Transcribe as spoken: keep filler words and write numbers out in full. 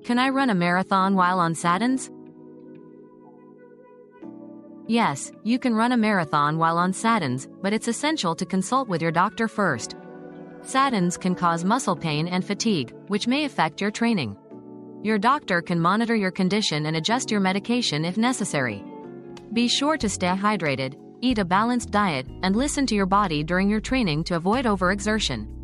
Can I run a marathon while on statins? Yes, you can run a marathon while on statins, but it's essential to consult with your doctor first. Statins can cause muscle pain and fatigue, which may affect your training. Your doctor can monitor your condition and adjust your medication if necessary. Be sure to stay hydrated, eat a balanced diet, and listen to your body during your training to avoid overexertion.